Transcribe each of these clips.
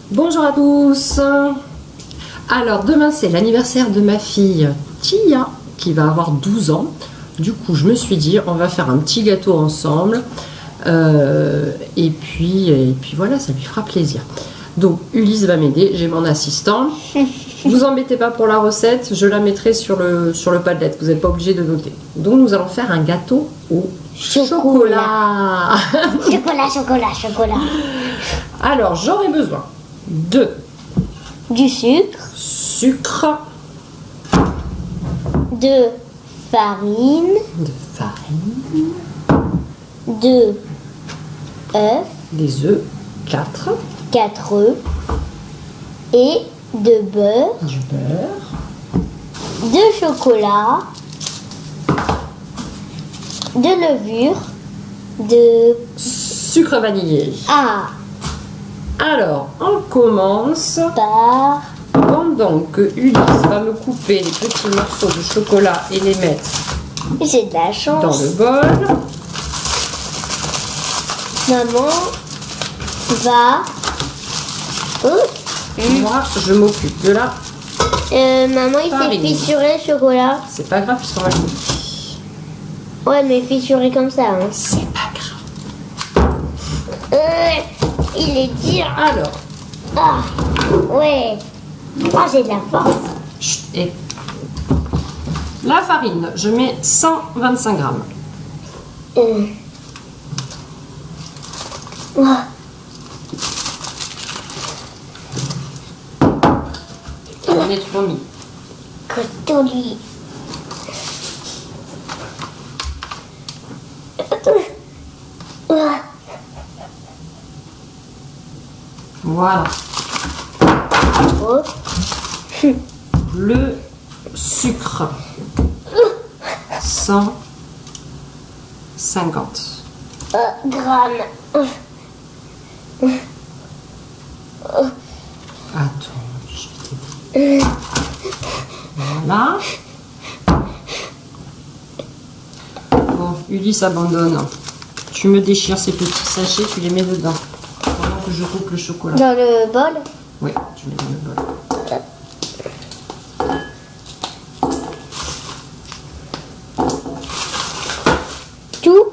Bonjour à tous. Alors demain c'est l'anniversaire de ma fille Tia qui va avoir 12 ans. Du coup je me suis dit on va faire un petit gâteau ensemble et puis voilà, ça lui fera plaisir. Donc Ulysse va m'aider, j'ai mon assistant. Vous embêtez pas pour la recette, je la mettrai sur le Padlet, vous n'êtes pas obligé de noter. Donc nous allons faire un gâteau au chocolat. Chocolat. Alors j'aurai besoin de Du sucre, de farine, de œufs, des œufs, 4 œufs et de beurre, du beurre, de chocolat, de levure, de... sucre vanillé. Alors, on commence par... pendant que Ulysse va me couper les petits morceaux de chocolat et les mettre J'ai de la chance. dans le bol. Maman va... Moi, je m'occupe de la... maman, il s'est farine. fissuré le chocolat. C'est pas grave puisqu'on va le couper. Ouais, mais fissuré comme ça. Hein. C'est pas grave. Il est dur. Alors, Ouais. J'ai de la force. chut, et la farine, je mets 125 grammes. On est trop mis. Costaud, lui. Voilà. Oh. Le sucre 150 Grammes. Attends, je vais t'aider. Voilà. Bon, Ulysse abandonne. Tu me déchires ces petits sachets, tu les mets dedans pendant que je coupe le chocolat. Dans le bol. Oui, tu mets dans le bol. Tout.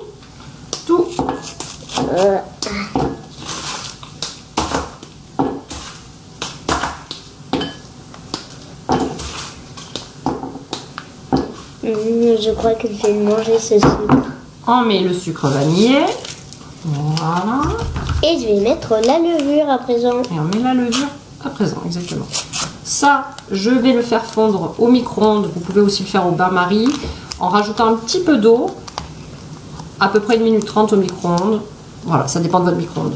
Je crois que je vais manger ce sucre. On met le sucre vanillé. Voilà. Et je vais mettre la levure à présent. Et on met la levure à présent, exactement. Ça, je vais le faire fondre au micro-ondes. Vous pouvez aussi le faire au bain-marie en rajoutant un petit peu d'eau, à peu près 1 minute 30 au micro-ondes. Voilà, ça dépend de votre micro-ondes.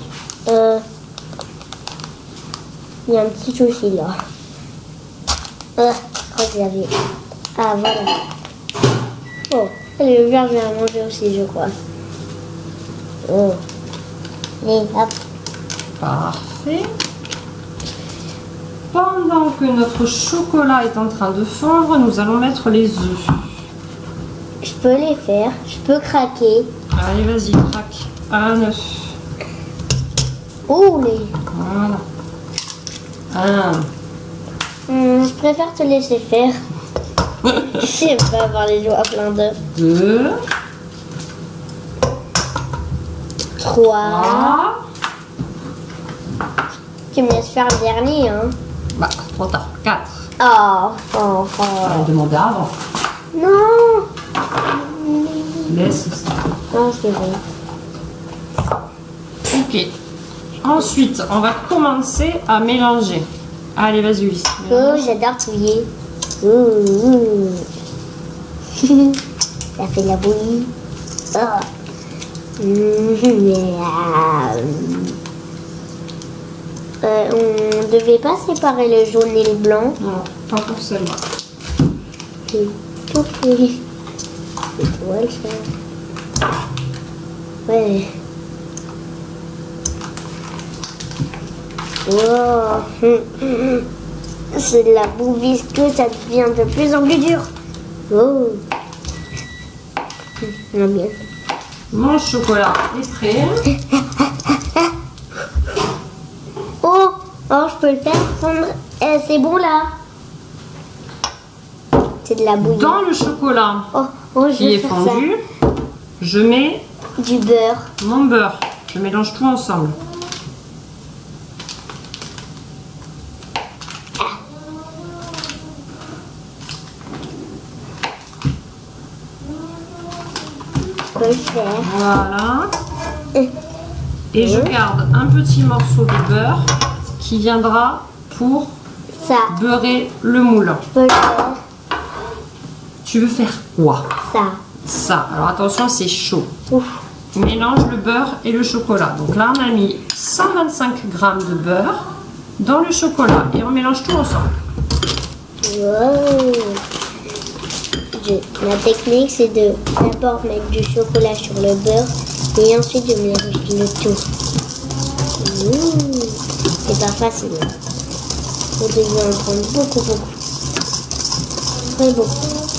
Il y a un petit souci là. Je crois que j'avais. Ah voilà. Oh, la levure, je vais la manger aussi, je crois. Oh. Et hop. Parfait. Pendant que notre chocolat est en train de fondre, nous allons mettre les œufs. Je peux les faire. Je peux craquer. Allez, vas-y, craque. Un œuf. Oh les. Voilà. Un. Je préfère te laisser faire. J'aime pas avoir les doigts plein d'œufs. 2. 3. Tu me laisses faire le dernier, hein. Bah, trop tard. 4. Oh. On demandait avant. Non. Laisse ça. Non, c'est bon. Ok. Ensuite, on va commencer à mélanger. Allez, vas-y, Ulysse. Oh, j'adore touiller. Ça fait de la bouillie. On devait pas séparer le jaune et le blanc. Non, pas pour celle-là. C'est tout fait. C'est toi le faire. Ouais. Wow. C'est de la boue visqueuse, ça devient de plus en plus dur. Oh. Bien. Mon chocolat est prêt. Oh, Oh, je peux le faire fondre. C'est bon là. C'est de la bouillie. Dans le chocolat Oh, je qui vais est faire fondu, je mets ça. Du beurre. mon beurre. Je mélange tout ensemble. Je peux le faire. Voilà. Et Et je garde un petit morceau de beurre qui viendra pour ça. beurrer le moule. Je peux le faire. Tu veux faire quoi? Ça. Ça. Alors attention, c'est chaud. Ouf. Mélange le beurre et le chocolat. Donc là, on a mis 125 g de beurre dans le chocolat et on mélange tout ensemble. Wow. La technique, c'est de d'abord mettre du chocolat sur le beurre et ensuite je mélange le tout. C'est pas facile. Vous devez en prendre beaucoup. Très beaucoup.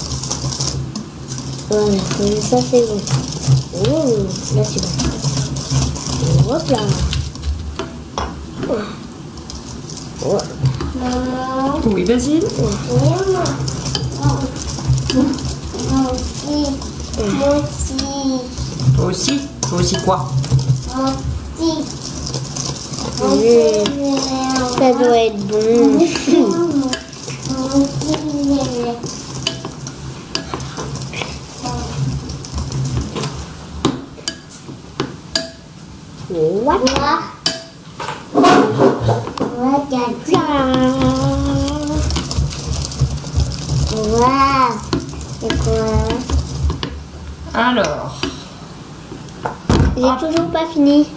Voilà, comme ça c'est bon. Là c'est bon. Hop là. Oui, Basile. Toi aussi. Toi aussi quoi? Ça doit être bon. Voilà. Voilà. C'est quoi? Alors, J'ai toujours pas fini.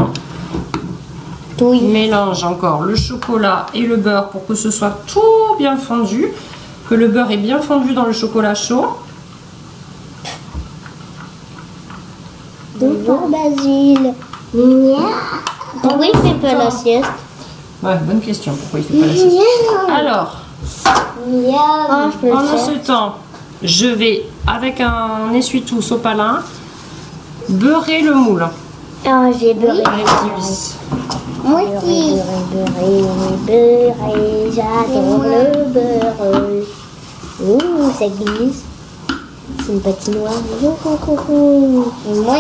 on mélange encore le chocolat et le beurre pour que ce soit tout bien fondu. Que le beurre est bien fondu dans le chocolat chaud. Bonjour Basile. Pourquoi il fait pas la sieste? Ouais, bonne question. Pourquoi il fait pas la sieste? Alors, Oh, je peux le pendant faire. ce temps, je vais, avec un essuie-tout sopalin, beurrer le moule. Oh, j'ai beurré. Avec l'huile. Moi aussi. Beurré, j'adore le beurre. Ouh, ça glisse. C'est une patinoire. Et moi,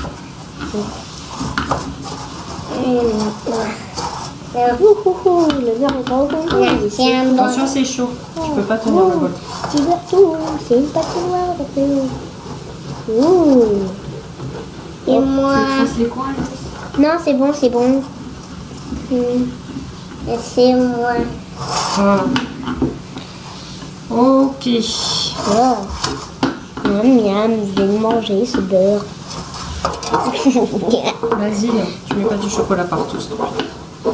le beurre est pas au concours. Attention, c'est chaud. Tu peux pas tenir le bol. Petit beurre tout, c'est une patinoire. Ouh. Et moi. les coins. Non, c'est bon, c'est bon. C'est moi. Voilà. Ok. Oh. Miam, miam, je vais le manger ce beurre. Basile, tu mets pas du chocolat partout, s'il te plaît.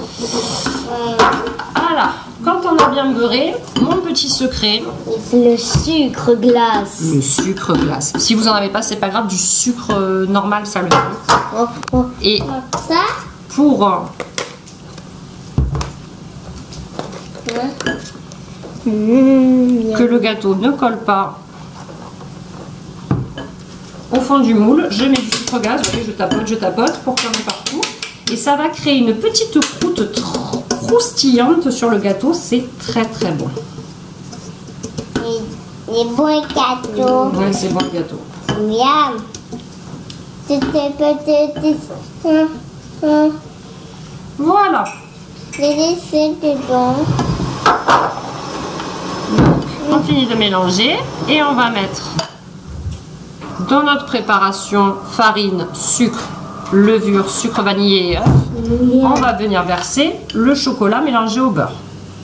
Voilà. Quand on a bien beurré, mon petit secret, Le sucre glace. le sucre glace. Si vous en avez pas, c'est pas grave, du sucre normal, ça le fait. Oh, oh. Et Ça pour que le gâteau ne colle pas au fond du moule, je mets du sucre glace, vous voyez, je tapote pour qu'il y en ait partout. Et ça va créer une petite croûte croustillante sur le gâteau, c'est très très bon. Les bons gâteaux. Ouais, c'est bon le gâteau. Miam. C'était peut-être. Voilà. Les laisser dedans. On finit de mélanger et on va mettre dans notre préparation farine, sucre, levure, sucre vanillé et œuf. On va venir verser le chocolat mélangé au beurre.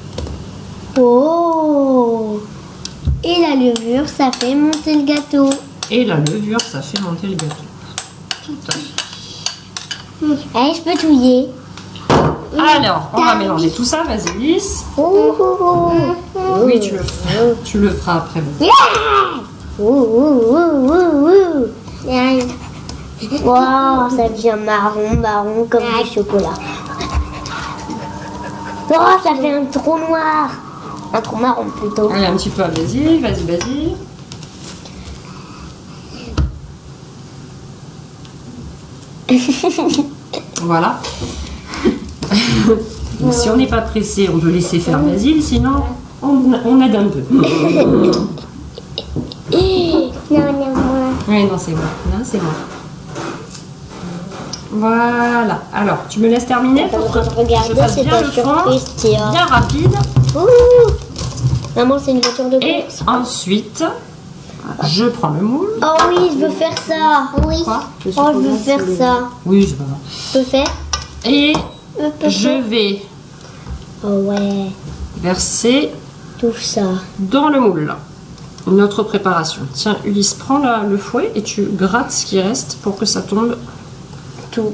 Oh. Et la levure, ça fait monter le gâteau. Et la levure, ça fait monter le gâteau. Tout à fait. Allez, je peux touiller. Alors, on va mélanger tout ça, vas-y, Lys. Oui, tu le feras après. Wow, ça devient marron comme du chocolat. Oh, ça fait un trou noir. Un trou marron plutôt. Allez, un petit peu à Basile, vas-y, Basile. Voilà. Donc, si on n'est pas pressé, on peut laisser faire Basile, sinon on aide un peu. Non, non, moi. Oui, non, c'est bon. Non, c'est bon. Voilà. Alors, tu me laisses terminer pour que je Regardez, fasse c'est bien ta le fond, surprise, Tia. bien rapide. Ouh. Maman, c'est une voiture de Et course. ensuite, je prends le moule. Oh oui, je veux faire ça. Oui. Quoi Oh, je veux faire ça. Oui, c'est pas grave. Je peux faire? Et je vais Oh ouais, verser tout ça. dans le moule notre préparation. Tiens, Ulysse, prends le fouet et tu grattes ce qui reste pour que ça tombe tout.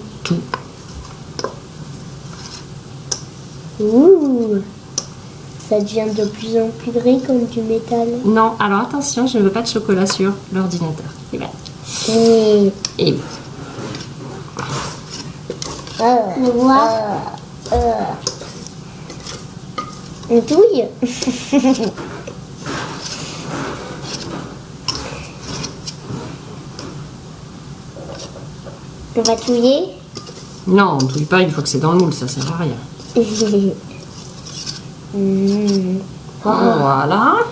Ouh. Ça devient de plus en plus gris comme du métal. Non, alors attention, je ne veux pas de chocolat sur l'ordinateur. Et voilà. Et Et oui. on touille. On va touiller. Non, on ne touille pas une fois que c'est dans le moule, ça sert à rien. Voilà.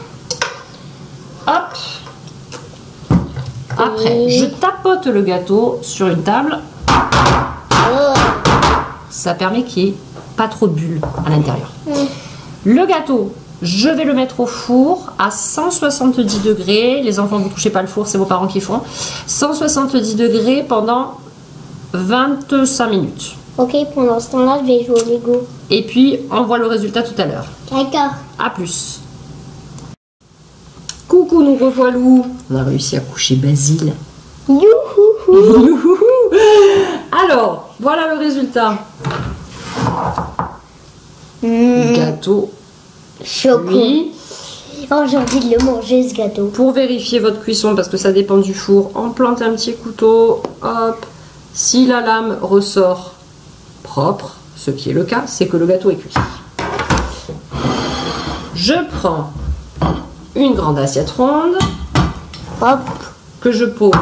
Hop. Après, je tapote le gâteau sur une table. Oh. Ça permet qu'il n'y ait pas trop de bulles à l'intérieur. Le gâteau, je vais le mettre au four à 170 degrés. Les enfants, vous ne touchez pas le four, c'est vos parents qui font. 170 degrés pendant 25 minutes. Ok, pendant ce temps-là, je vais jouer au Lego. Et puis, on voit le résultat tout à l'heure. D'accord. A plus. Coucou, nous revoilou. On a réussi à coucher Basile. Youhou. Alors, voilà le résultat. Gâteau. Choco. Oui. Oh, j'ai envie de le manger, ce gâteau. Pour vérifier votre cuisson, parce que ça dépend du four, on plante un petit couteau. Hop. Si la lame ressort propre, ce qui est le cas, c'est que le gâteau est cuit. Je prends une grande assiette ronde. Hop. Que je pose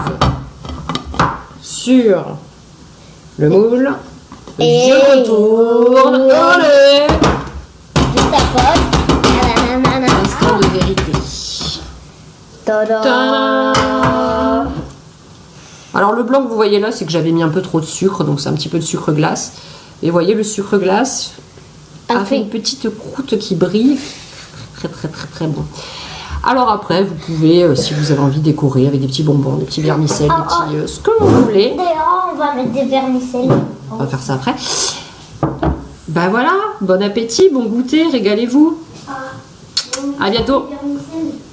sur le moule. Et je retourne. Allez. Je tapote. Instant de vérité. Tada. Ta-da. Alors le blanc que vous voyez là, c'est que j'avais mis un peu trop de sucre, donc c'est un petit peu de sucre glace. Et vous voyez, le sucre glace a fait une petite croûte qui brille. Très bon. Alors après, vous pouvez, si vous avez envie, décorer avec des petits bonbons, des petits vermicelles, des petits, ce que vous voulez. D'ailleurs, on va mettre des vermicelles. On va faire ça après. Ben voilà, bon appétit, bon goûter, régalez-vous. À bientôt. Vermicelles.